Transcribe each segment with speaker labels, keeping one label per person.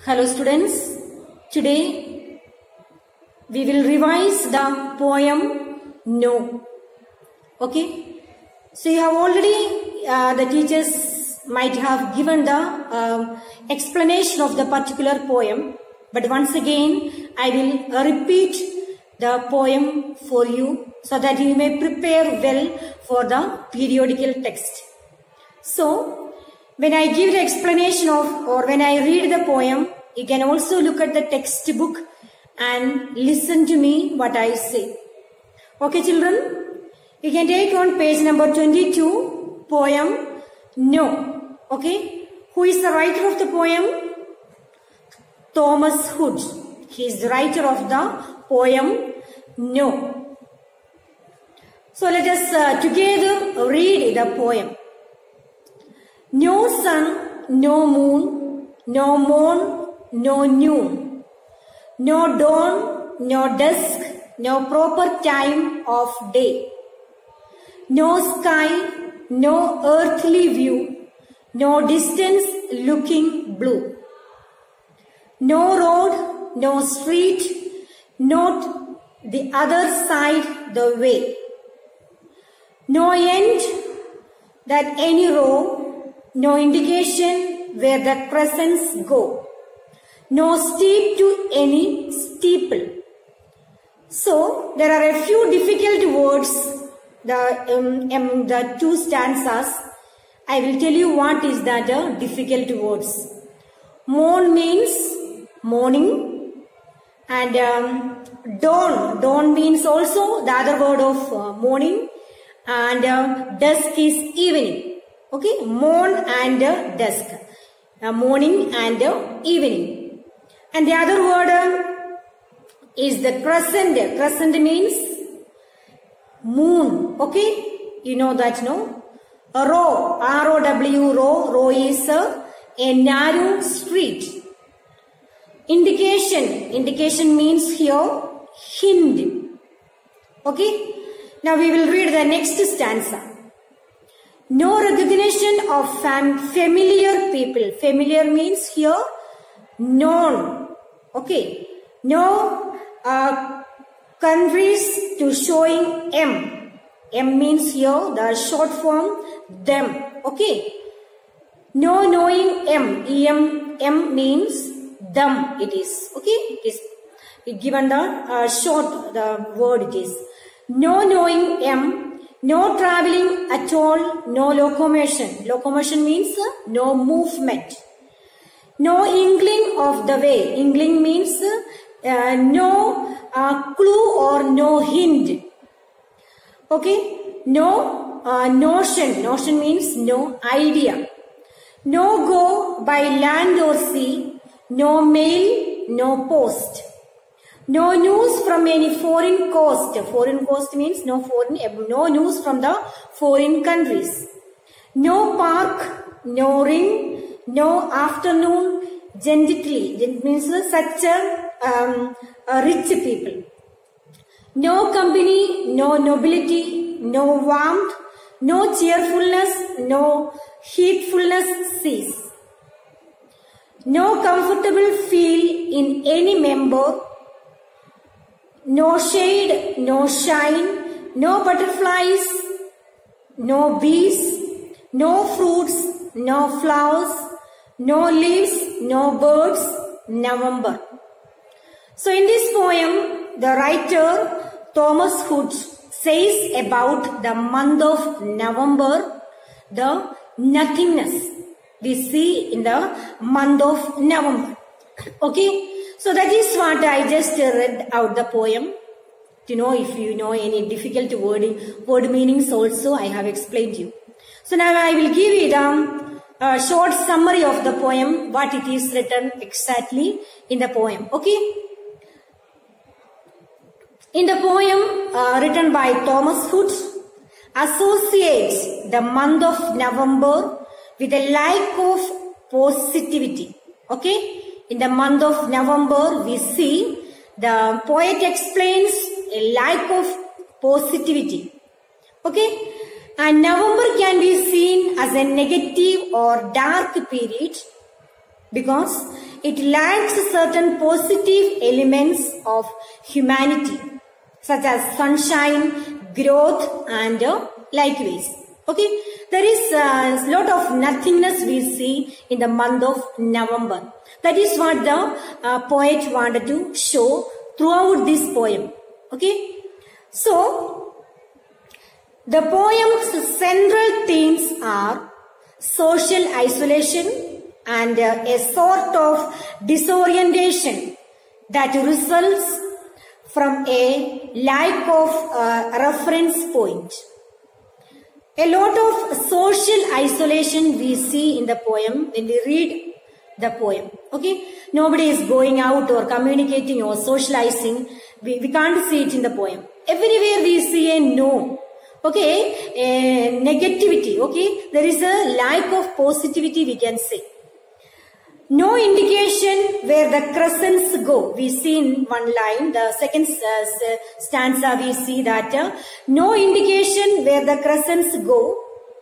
Speaker 1: Hello students, today we will revise the poem No. Okay, so you have already, the teachers might have given the explanation of the particular poem, but once again I will repeat the poem for you so that you may prepare well for the periodical text. So, when I give the explanation of or when I read the poem, you can also look at the textbook and listen to me what I say. Okay children, you can take on page number 22, poem No. Okay, who is the writer of the poem? Thomas Hood. He is the writer of the poem No. So let us together read the poem. No sun, no moon, no morn, no noon, no dawn, no dusk, no proper time of day, no sky, no earthly view, no distance looking blue, no road, no street, not the other side the way, no end that any row, no indication where the crescents go, no steep to any steeple. So, there are a few difficult words, the two stanzas. I will tell you what is that difficult words. Morn means morning, and dawn means also the other word of morning, and dusk is evening. Okay, morn and dusk, morning and evening. And the other word is the crescent. Crescent means moon. Okay, you know that, no? A row, R-O-W, row is a narrow street. Indication means here hint. Okay, now we will read the next stanza. No recognition of familiar people. Familiar means here known. Okay. No countries to showing M. M means here the short form them. Okay. No knowing M. M means them it is. Okay. It is given the short the word it is. No knowing M. No traveling at all, no locomotion. Locomotion means no movement. No inkling of the way. Inkling means no clue or no hint. Okay. No notion. Notion means no idea. No go by land or sea. No mail, no post. No news from any foreign coast. Foreign coast means no news from the foreign countries. No park, no ring, no afternoon gently. Gent means such a rich people. No company, no nobility, no warmth, no cheerfulness, no heatfulness cease. No comfortable feel in any member. No shade, no shine, no butterflies, no bees, no fruits, no flowers, no leaves, no birds, November. So in this poem, the writer Thomas Hood says about the month of November, the nothingness we see in the month of November. Okay. So that is what I just read out the poem. To know if you know any difficult word meanings also I have explained you. So now I will give you the short summary of the poem, what it is written exactly in the poem. Okay. In the poem written by Thomas Hood, associates the month of November with a lack of positivity. Okay. In the month of November, we see the poet explains a lack of positivity. Okay. And November can be seen as a negative or dark period because it lacks certain positive elements of humanity, such as sunshine, growth, and likewise. Okay, there is a lot of nothingness we see in the month of November. That is what the poet wanted to show throughout this poem. Okay, so the poem's central themes are social isolation and a sort of disorientation that results from a lack of reference point. A lot of social isolation we see in the poem when we read the poem. Okay, nobody is going out or communicating or socializing. We can't see it in the poem. Everywhere we see a no. Okay, a negativity. Okay, there is a lack of positivity, we can say. No indication where the crescents go. We see in one line, the second stanza, we see that no indication where the crescents go.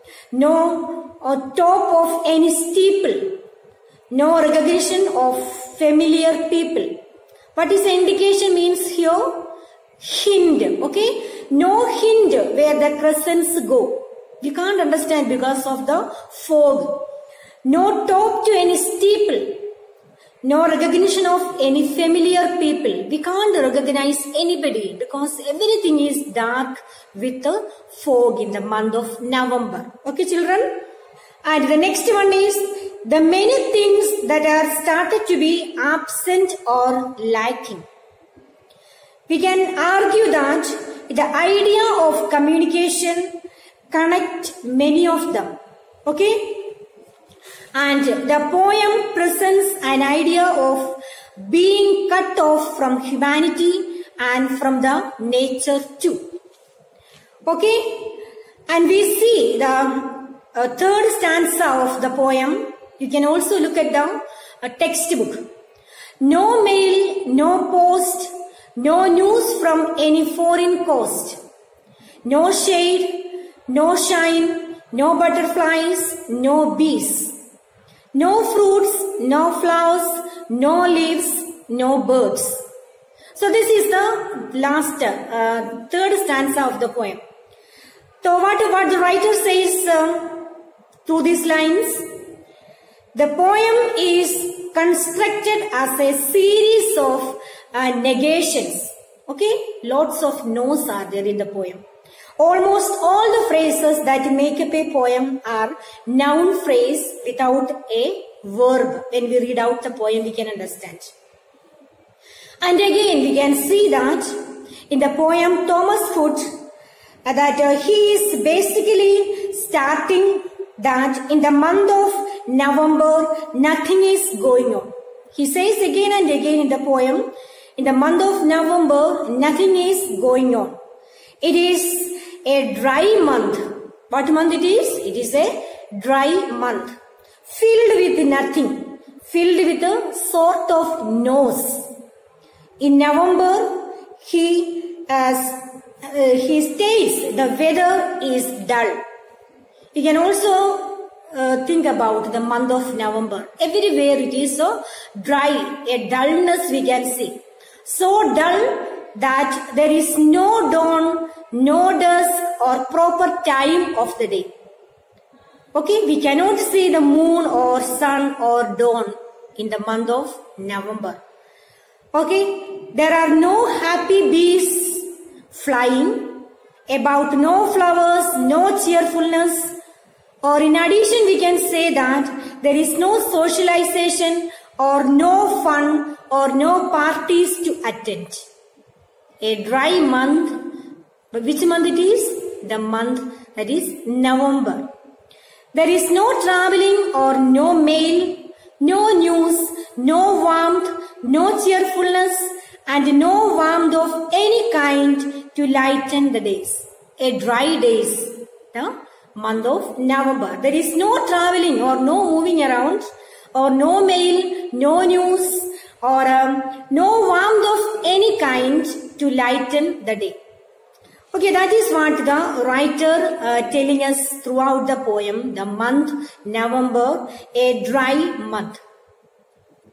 Speaker 1: No top of any steeple. No recognition of familiar people. What is the indication means here? Hint. Okay, no hint where the crescents go. We can't understand because of the fog. No top to any steeple. No recognition of any familiar people. We can't recognize anybody because everything is dark with the fog in the month of November. Okay, children? And the next one is the many things that are started to be absent or lacking. We can argue that the idea of communication connect many of them. Okay? And the poem presents an idea of being cut off from humanity and from the nature too. Okay? And we see the third stanza of the poem. You can also look at the textbook. No mail, no post, no news from any foreign coast. No shade, no shine, no butterflies, no bees. No fruits, no flowers, no leaves, no birds. So this is the last third stanza of the poem. So what the writer says through these lines? The poem is constructed as a series of negations. Okay, lots of no's are there in the poem. Almost all the phrases that make up a poem are noun phrase without a verb. When we read out the poem, we can understand. And again, we can see that in the poem Thomas Hood, that he is basically starting that in the month of November, nothing is going on. He says again and again in the poem, in the month of November, nothing is going on. It is a dry month. What month it is? It is a dry month. Filled with nothing. Filled with a sort of noise. In November, he states the weather is dull. You can also think about the month of November. Everywhere it is so dry, a dullness we can see. So dull that there is no dawn, no dusk or proper time of the day. Okay, we cannot see the moon or sun or dawn in the month of November. Okay, there are no happy bees flying, about no flowers, no cheerfulness, or in addition we can say that there is no socialization or no fun or no parties to attend. A dry month. But which month it is? The month that is November. There is no traveling or no mail, no news, no warmth, no cheerfulness, and no warmth of any kind to lighten the days. A dry days, the month of November. There is no traveling or no moving around, or no mail, no news, or no warmth of any kind to lighten the day. Okay, that is what the writer telling us throughout the poem, the month November, a dry month.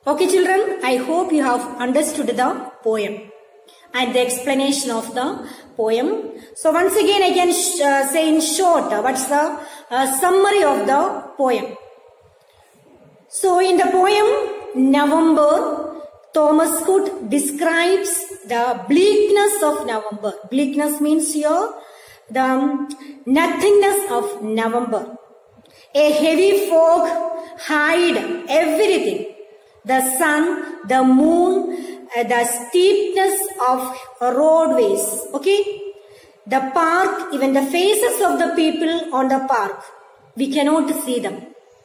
Speaker 1: Okay children, I hope you have understood the poem and the explanation of the poem. So once again I can say in short what's the summary of the poem. So in the poem November, Thomas Hood describes the bleakness of November. Bleakness means here the nothingness of November. A heavy fog hide everything. The sun, the moon, the steepness of roadways. Okay. The park, even the faces of the people on the park. We cannot see them.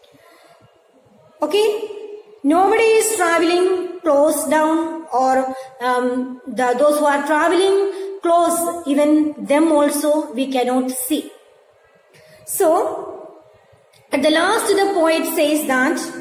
Speaker 1: Okay. Nobody is traveling close down, or those who are traveling close, even them also we cannot see. So, at the last the poet says that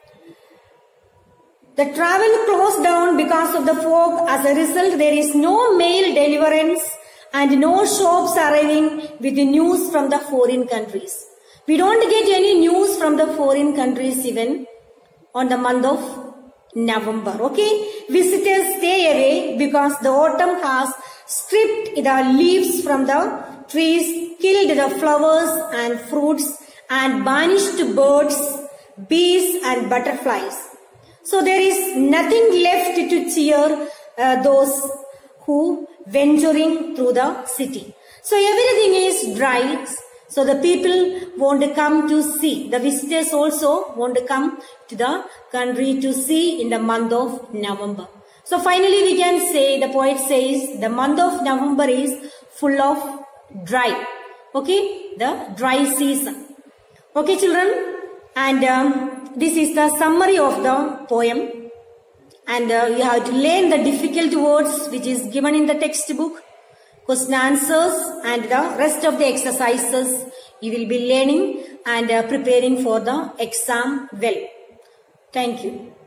Speaker 1: the travel closed down because of the fog. As a result, there is no mail deliverance and no shops arriving with the news from the foreign countries. We don't get any news from the foreign countries even on the month of November. Okay, visitors stay away because the autumn has stripped the leaves from the trees, killed the flowers and fruits, and banished birds, bees and butterflies. So there is nothing left to cheer those who venturing through the city. So everything is dry. So the people won't come to see. The visitors also won't come to the country to see in the month of November. So finally we can say, the poet says, the month of November is full of dry. Okay, the dry season. Okay children, and this is the summary of the poem, and you have to learn the difficult words which is given in the textbook, question answers, and the rest of the exercises you will be learning and preparing for the exam well. Thank you.